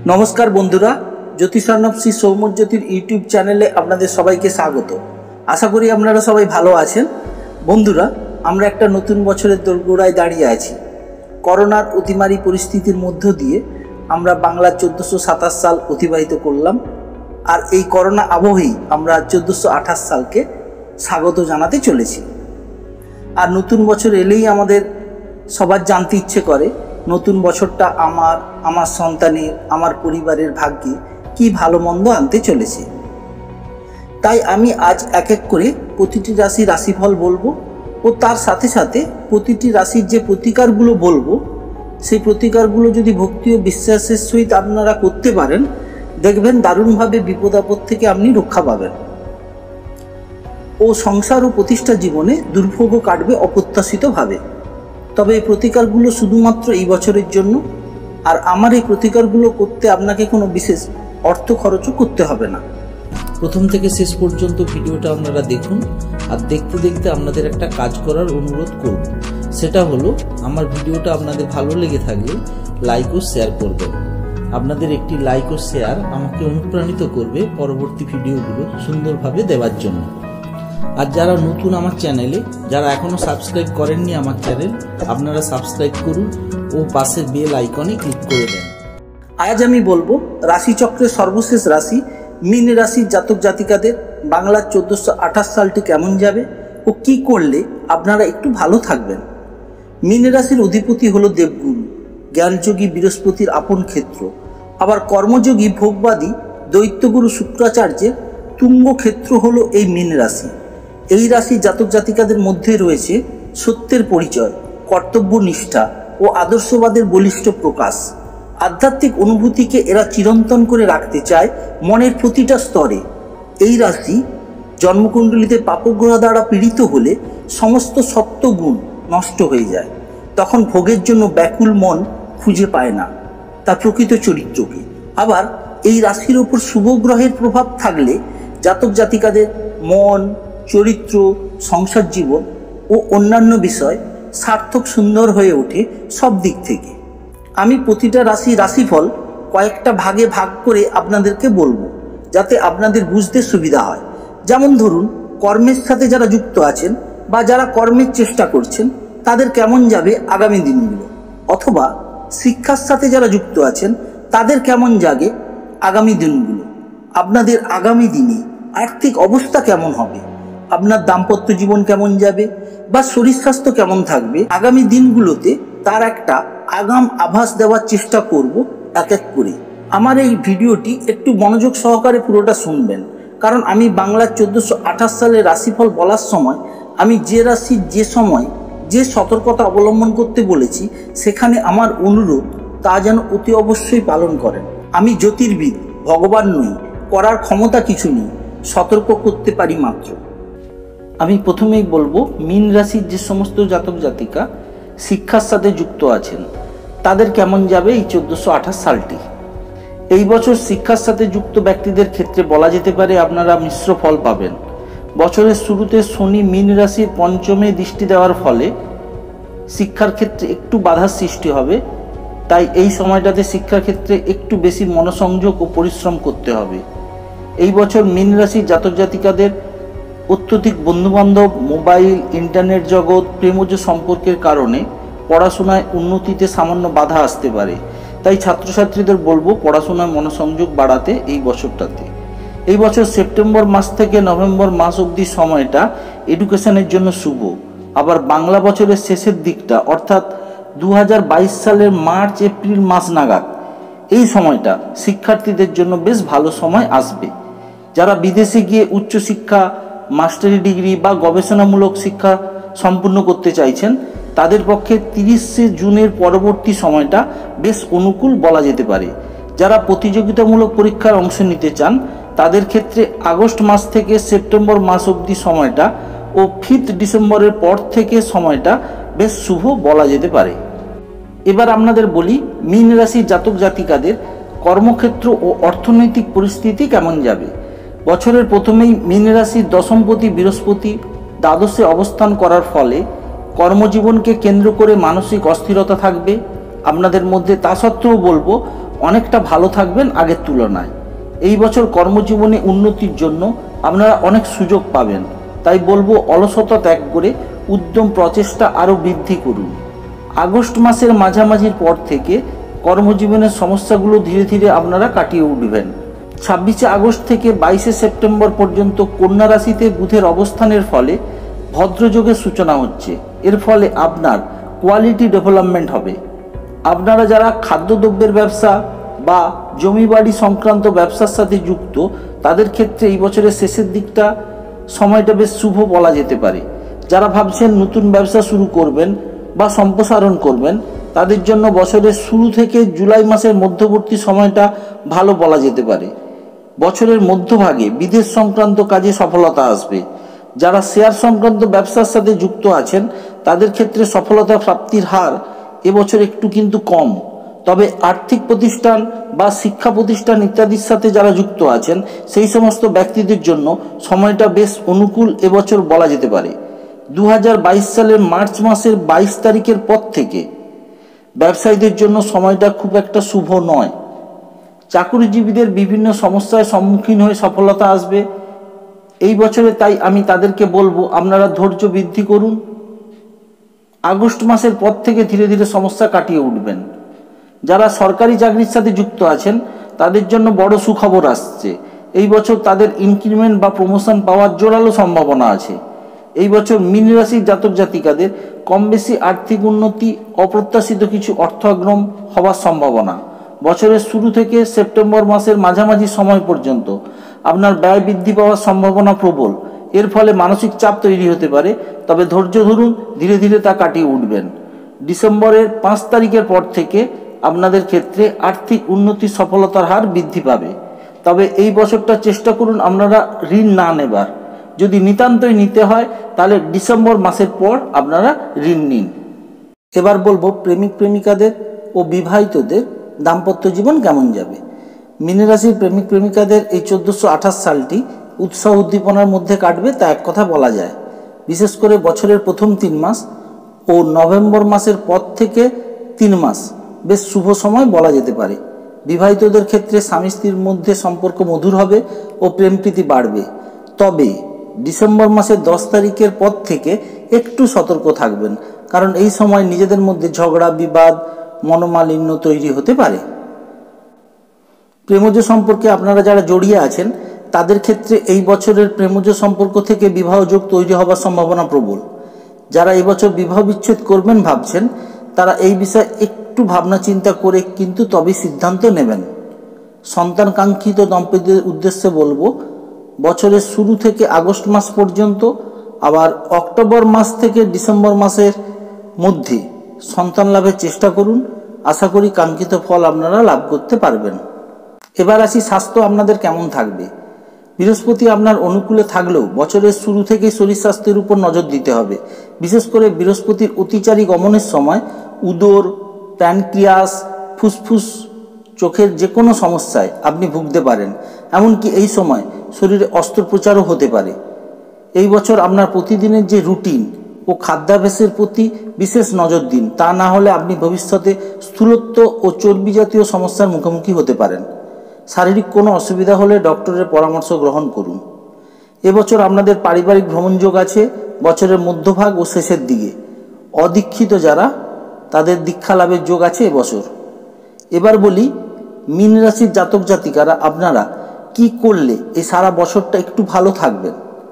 নমস্কার বন্ধুরা, জ্যোতিষার্ণব শ্রী সৌম্যজ্যোতির ইউটিউব চ্যানেলে আপনাদের সবাইকে স্বাগত। আশা করি আপনারা সবাই ভালো আছেন। বন্ধুরা, আমরা একটা নতুন বছরের দোরগোড়ায় দাঁড়িয়ে আছি। করোনার অতিমারী পরিস্থিতির মধ্য দিয়ে আমরা বাংলার 1427 সাল অতিবাহিত করলাম, আর এই করোনা আবহেই আমরা 1428 সালকে স্বাগত জানাতে চলেছি। আর নতুন বছর এলেই আমাদের সবার জানতে ইচ্ছে করে নতুন বছরটা আমার সন্তানের, আমার পরিবারের ভাগ্যে কি ভালো মন্দ আনতে চলেছে। তাই আমি আজ এক এক করে প্রতিটি রাশির রাশিফল বলবো ও তার সাথে সাথে প্রতিটি রাশির যে প্রতিকারগুলো বলবো, সেই প্রতিকারগুলো যদি ভক্তি ও বিশ্বাসের সহিত আপনারা করতে পারেন, দেখবেন দারুণভাবে বিপদ আপদ থেকে আপনি রক্ষা পাবেন ও সংসার ও প্রতিষ্ঠা জীবনে দুর্ভোগও কাটবে অপ্রত্যাশিতভাবে। তবে এই প্রতিকারগুলো শুধুমাত্র এই বছরের জন্য, আর আমার এই প্রতিকারগুলো করতে আপনাকে কোনো বিশেষ অর্থ খরচও করতে হবে না। প্রথম থেকে শেষ পর্যন্ত ভিডিওটা আপনারা দেখুন, আর দেখতে দেখতে আপনাদের একটা কাজ করার অনুরোধ করব। সেটা হলো, আমার ভিডিওটা আপনাদের ভালো লেগে থাকলে লাইক ও শেয়ার করবেন। আপনাদের একটি লাইক ও শেয়ার আমাকে অনুপ্রাণিত করবে পরবর্তী ভিডিওগুলো সুন্দরভাবে দেওয়ার জন্য। আর যারা নতুন আমার চ্যানেলে, যারা এখনো সাবস্ক্রাইব করেননি আমার চ্যানেল, আপনারা সাবস্ক্রাইব করুন ও পাশের বেল আইকনে ক্লিক করে দেন। আজ আমি বলবো রাশিচক্রের সর্বশেষ রাশি মীন রাশির জাতক জাতিকাদের বাংলার 1428 সালটি কেমন যাবে ও কি করলে আপনারা একটু ভালো থাকবেন। মীন রাশির অধিপতি হলো দেবগুরু, জ্ঞানযোগী বৃহস্পতির আপন ক্ষেত্র। আবার কর্মযোগী ভোগবাদী দৈত্যগুরু শুক্রাচার্যের তুঙ্গ ক্ষেত্র হলো এই মীন রাশি। এই রাশির জাতক জাতিকাদের মধ্যে রয়েছে সত্যের পরিচয়, কর্তব্যনিষ্ঠা ও আদর্শবাদের বলিষ্ঠ প্রকাশ। আধ্যাত্মিক অনুভূতিকে এরা চিরন্তন করে রাখতে চায় মনের প্রতিটা স্তরে। এই রাশি জন্মকুণ্ডলিতে পাপগ্রহ দ্বারা পীড়িত হলে সমস্ত সত্ত্বগুণ নষ্ট হয়ে যায়। তখন ভোগের জন্য ব্যাকুল মন খুঁজে পায় না তার প্রকৃত চরিত্রকে। আবার এই রাশির ওপর শুভ গ্রহের প্রভাব থাকলে জাতক জাতিকাদের মন, চরিত্র, সংসার জীবন ও অন্যান্য বিষয় সার্থক সুন্দর হয়ে ওঠে সব দিক থেকে। আমি প্রতিটা রাশিফল কয়েকটা ভাগে ভাগ করে আপনাদেরকে বলবো, যাতে আপনাদের বুঝতে সুবিধা হয়। যেমন ধরুন, কর্মের সাথে যারা যুক্ত আছেন বা যারা কর্মের চেষ্টা করছেন তাদের কেমন যাবে আগামী দিনগুলো, অথবা শিক্ষার সাথে যারা যুক্ত আছেন তাদের কেমন যাবে আগামী দিনগুলো। আপনাদের আগামী দিনে আর্থিক অবস্থা কেমন হবে, আপনার দাম্পত্য জীবন কেমন যাবে বা শরীর স্বাস্থ্য কেমন থাকবে আগামী দিনগুলোতে, তার একটা আগাম আভাস দেওয়ার চেষ্টা করব এক এক করে। আমার এই ভিডিওটি একটু মনোযোগ সহকারে পুরোটা শুনবেন, কারণ আমি বাংলার 1428 সালের রাশিফল বলার সময় আমি যে রাশির যে সময় যে সতর্কতা অবলম্বন করতে বলেছি, সেখানে আমার অনুরোধ তা যেন অতি অবশ্যই পালন করেন। আমি জ্যোতির্বিদ, ভগবান নই, করার ক্ষমতা কিছু নেই, সতর্ক করতে পারি মাত্র। আমি প্রথমেই বলবো, মীন রাশির যে সমস্ত জাতক জাতিকা শিক্ষার সাথে যুক্ত আছেন তাদের কেমন যাবে এই 1428 সালটি। এই বছর শিক্ষার সাথে যুক্ত ব্যক্তিদের ক্ষেত্রে বলা যেতে পারে আপনারা মিশ্র ফল পাবেন। বছরের শুরুতে শনি মীন রাশির পঞ্চমে দৃষ্টি দেওয়ার ফলে শিক্ষার ক্ষেত্রে একটু বাধার সৃষ্টি হবে। তাই এই সময়টাতে শিক্ষার ক্ষেত্রে একটু বেশি মনোসংযোগ ও পরিশ্রম করতে হবে। এই বছর মীন রাশির জাতক জাতিকাদের অত্যধিক বন্ধুবান্ধব, মোবাইল, ইন্টারনেট জগৎ, প্রেমজ সম্পর্কের কারণে পড়াশোনায় উন্নতিতে সামান্য বাধা আসতে পারে। তাই ছাত্রছাত্রীদের বলবো পড়াশোনায় মনোসংযোগ বাড়াতে এই বছরটাতে। এই বছর সেপ্টেম্বর মাস থেকে নভেম্বর মাস অবধি সময়টা এডুকেশনের জন্য শুভ। আবার বাংলা বছরের শেষের দিকটা, অর্থাৎ 2022 সালের মার্চ এপ্রিল মাস নাগাদ, এই সময়টা শিক্ষার্থীদের জন্য বেশ ভালো সময় আসবে। যারা বিদেশে গিয়ে উচ্চশিক্ষা, মাস্টারি ডিগ্রি বা গবেষণামূলক শিক্ষা সম্পূর্ণ করতে চাইছেন, তাদের পক্ষে 30শে জুনের পরবর্তী সময়টা বেশ অনুকূল বলা যেতে পারে। যারা প্রতিযোগিতামূলক পরীক্ষার অংশ নিতে চান তাদের ক্ষেত্রে আগস্ট মাস থেকে সেপ্টেম্বর মাস অবধি সময়টা ও 5 ডিসেম্বরের পর থেকে সময়টা বেশ শুভ বলা যেতে পারে। এবার আপনাদের বলি, মীন রাশির জাতক জাতিকাদের কর্মক্ষেত্র ও অর্থনৈতিক পরিস্থিতি কেমন যাবে। বছরের প্রথমেই মীন রাশির দশমপতি বৃহস্পতি দ্বাদশে অবস্থান করার ফলে কর্মজীবনকে কেন্দ্র করে মানসিক অস্থিরতা থাকবে আপনাদের মধ্যে। তা সত্ত্বেও বলবো, অনেকটা ভালো থাকবেন আগের তুলনায়। এই বছর কর্মজীবনে উন্নতির জন্য আপনারা অনেক সুযোগ পাবেন। তাই বলবো অলসতা ত্যাগ করে উদ্যম প্রচেষ্টা আরও বৃদ্ধি করুন। আগস্ট মাসের মাঝামাঝির পর থেকে কর্মজীবনের সমস্যাগুলো ধীরে ধীরে আপনারা কাটিয়ে উঠবেন। 26শে আগস্ট থেকে 22শে সেপ্টেম্বর পর্যন্ত কন্যা রাশিতে বুধের অবস্থানের ফলে ভদ্রযোগের সূচনা হচ্ছে। এর ফলে আপনার কোয়ালিটি ডেভেলপমেন্ট হবে। আপনারা যারা খাদ্যদ্রব্যের ব্যবসা বা জমি বাড়ি সংক্রান্ত ব্যবসার সাথে যুক্ত, তাদের ক্ষেত্রে এই বছরের শেষের দিকটা সময়টা বেশ শুভ বলা যেতে পারে। যারা ভাবছেন নতুন ব্যবসা শুরু করবেন বা সম্প্রসারণ করবেন, তাদের জন্য বছরের শুরু থেকে জুলাই মাসের মধ্যবর্তী সময়টা ভালো বলা যেতে পারে। বছরের মধ্যভাগে বিদেশ সংক্রান্ত কাজে সফলতা আসবে। যারা শেয়ার সংক্রান্ত ব্যবসার সাথে যুক্ত আছেন, তাদের ক্ষেত্রে সফলতা প্রাপ্তির হার এবছর একটু কিন্তু কম। তবে আর্থিক প্রতিষ্ঠান বা শিক্ষা প্রতিষ্ঠান ইত্যাদির সাথে যারা যুক্ত আছেন, সেই সমস্ত ব্যক্তিদের জন্য সময়টা বেশ অনুকূল এবছর বলা যেতে পারে। 2022 সালের মার্চ মাসের 22 তারিখের পর থেকে ব্যবসায়ীদের জন্য সময়টা খুব একটা শুভ নয়। চাকরিজীবীদের বিভিন্ন সমস্যার সম্মুখীন হয়ে সফলতা আসবে এই বছরে। তাই আমি তাদেরকে বলবো, আপনারা ধৈর্য বৃদ্ধি করুন। আগস্ট মাসের পর থেকে ধীরে ধীরে সমস্যা কাটিয়ে উঠবেন। যারা সরকারি চাকরির সাথে যুক্ত আছেন, তাদের জন্য বড় সুখবর আসছে। এই বছর তাদের ইনক্রিমেন্ট বা প্রমোশন পাওয়ার জোরালো সম্ভাবনা আছে। এই বছর মীন রাশির জাতক জাতিকাদের কম বেশি আর্থিক উন্নতি, অপ্রত্যাশিত কিছু অর্থাগম হওয়ার সম্ভাবনা। বছরের শুরু থেকে সেপ্টেম্বর মাসের মাঝামাঝি সময় পর্যন্ত আপনার ব্যয় বৃদ্ধি পাওয়ার সম্ভাবনা প্রবল। এর ফলে মানসিক চাপ তৈরি হতে পারে, তবে ধৈর্য ধরুন, ধীরে ধীরে তা কাটিয়ে উঠবেন। ডিসেম্বরের 5 তারিখের পর থেকে আপনাদের ক্ষেত্রে আর্থিক উন্নতির সফলতার হার বৃদ্ধি পাবে। তবে এই বছরটা চেষ্টা করুন আপনারা ঋণ না নেবার। যদি নিতান্তই নিতে হয়, তাহলে ডিসেম্বর মাসের পর আপনারা ঋণ নিন। এবার বলবো প্রেমিক প্রেমিকাদের ও বিবাহিতদের দাম্পত্য জীবন কেমন যাবে। মীন রাশির প্রেমিক প্রেমিকাদের এই 1428 সালটি উৎসাহ উদ্দীপনার মধ্যে কাটবে, তা এক কথা বলা যায়। বিশেষ করে বছরের প্রথম 3 মাস ও নভেম্বর মাসের পর থেকে 3 মাস বেশ শুভ সময় বলা যেতে পারে। বিবাহিতদের ক্ষেত্রে স্বামী স্ত্রীর মধ্যে সম্পর্ক মধুর হবে ও প্রেম প্রীতি বাড়বে। তবে ডিসেম্বর মাসের 10 তারিখের পর থেকে একটু সতর্ক থাকবেন, কারণ এই সময় নিজেদের মধ্যে ঝগড়া, বিবাদ, মনোমালিন্য তৈরি হতে পারে। প্রেমজ সম্পর্কে আপনারা যারা জড়িয়ে আছেন, তাদের ক্ষেত্রে এই বছরের প্রেমজ সম্পর্ক থেকে বিবাহ যোগ তৈরি হবার সম্ভাবনা প্রবল। যারা এই বছর বিবাহ বিচ্ছেদ করবেন ভাবছেন, তারা এই বিষয়ে একটু ভাবনা চিন্তা করে কিন্তু তবে সিদ্ধান্ত নেবেন। সন্তানকাঙ্ক্ষিত দম্পতিদের উদ্দেশ্যে বলবো, বছরের শুরু থেকে আগস্ট মাস পর্যন্ত, আবার অক্টোবর মাস থেকে ডিসেম্বর মাসের মধ্যে সন্তান লাভের চেষ্টা করুন। আশা করি কাঙ্ক্ষিত ফল আপনারা লাভ করতে পারবেন। এবার আসি স্বাস্থ্য আপনাদের কেমন থাকবে। বৃহস্পতি আপনার অনুকূলে থাকলেও বছরের শুরু থেকে শরীর স্বাস্থ্যের উপর নজর দিতে হবে। বিশেষ করে বৃহস্পতির অতিচারী গমনের সময় উদর, প্যানক্রিয়াস, ফুসফুস, চোখের যে কোনো সমস্যায় আপনি ভুগতে পারেন। এমনকি এই সময় শরীরে অস্ত্রোপচারও হতে পারে। এই বছর আপনার প্রতিদিনের যে রুটিন ও খাদ্যাভ্যাসের প্রতি বিশেষ নজর দিন, তা না হলে আপনি ভবিষ্যতে স্থূলত্ব ও চর্বি জাতীয় সমস্যার মুখোমুখি হতে পারেন। শারীরিক কোনো অসুবিধা হলে ডক্টরের পরামর্শ গ্রহণ করুন। এবছর আপনাদের পারিবারিক ভ্রমণযোগ আছে বছরের মধ্যভাগ ও শেষের দিকে। অদীক্ষিত যারা, তাদের দীক্ষা লাভের যোগ আছে এবছর। এবার বলি মীন রাশির জাতক জাতিকারা আপনারা কি করলে এই সারা বছরটা একটু ভালো থাকবেন।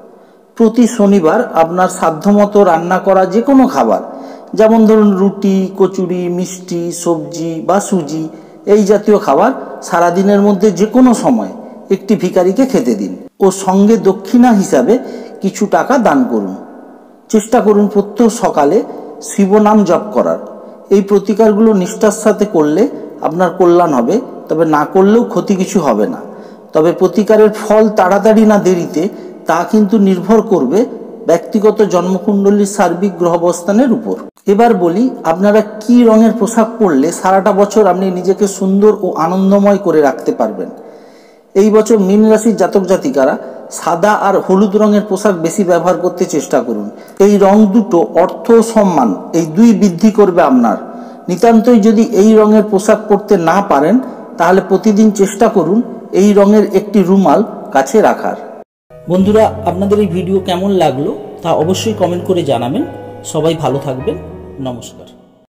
প্রতি শনিবার আপনার সাধ্যমতো রান্না করা যে কোনো খাবার, যেমন ধরুন রুটি, কচুরি, মিষ্টি, সবজি বা সুজি, এই জাতীয় খাবার সারাদিনের মধ্যে যে কোনো সময় একটি ভিখারিকে খেতে দিন ও সঙ্গে দক্ষিণা হিসাবে কিছু টাকা দান করুন। চেষ্টা করুন প্রত্যহ সকালে শিবনাম জপ করার। এই প্রতিকারগুলো নিষ্ঠার সাথে করলে আপনার কল্যাণ হবে, তবে না করলেও ক্ষতি কিছু হবে না। তবে প্রতিকারের ফল তাড়াতাড়ি না দেরিতে, তা কিন্তু নির্ভর করবে ব্যক্তিগত জন্মকুণ্ডলীর সার্বিক গ্রহাবস্থানের উপর। এবার বলি আপনারা কি রঙের পোশাক পরলে সারাটা বছর আপনি নিজেকে সুন্দর ও আনন্দময় করে রাখতে পারবেন। এই বছর মীন রাশির জাতক জাতিকারা সাদা আর হলুদ রঙের পোশাক বেশি ব্যবহার করতে চেষ্টা করুন। এই রং দুটো অর্থ ও সম্মান এই দুই বৃদ্ধি করবে আপনার। নিতান্তই যদি এই রঙের পোশাক পরতে না পারেন, তাহলে প্রতিদিন চেষ্টা করুন এই রঙের একটি রুমাল কাছে রাখার। বন্ধুরা, আপনাদের এই ভিডিও কেমন লাগলো তা অবশ্যই কমেন্ট করে জানাবেন। সবাই ভালো থাকবেন। নমস্কার।